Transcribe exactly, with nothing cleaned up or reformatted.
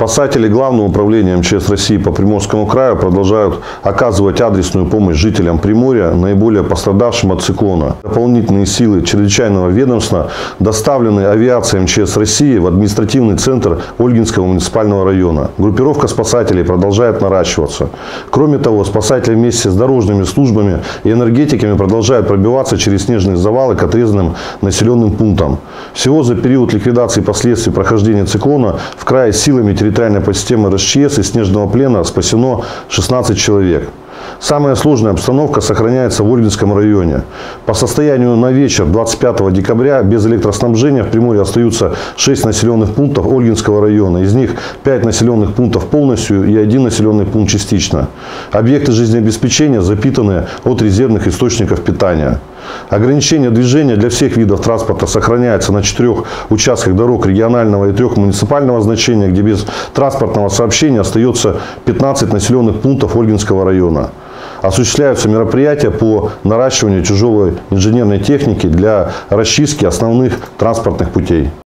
Спасатели Главного управления эм че эс России по Приморскому краю продолжают оказывать адресную помощь жителям Приморья, наиболее пострадавшим от циклона. Дополнительные силы чрезвычайного ведомства доставлены авиацией эм че эс России в административный центр Ольгинского муниципального района. Группировка спасателей продолжает наращиваться. Кроме того, спасатели вместе с дорожными службами и энергетиками продолжают пробиваться через снежные завалы к отрезанным населенным пунктам. Всего за период ликвидации последствий прохождения циклона в крае силами территориальной подсистемы эр эс че эс из снежного плена спасено шестнадцать человек. Самая сложная обстановка сохраняется в Ольгинском районе. По состоянию на вечер двадцать пятого декабря без электроснабжения в Приморье остаются шесть населенных пунктов Ольгинского района. Из них пять населенных пунктов полностью и один населенный пункт частично. Объекты жизнеобеспечения запитаны от резервных источников питания. Ограничение движения для всех видов транспорта сохраняется на четырех участках дорог регионального и трех муниципального значения, где без транспортного сообщения остается пятнадцать населенных пунктов Ольгинского района. Осуществляются мероприятия по наращиванию тяжелой инженерной техники для расчистки основных транспортных путей.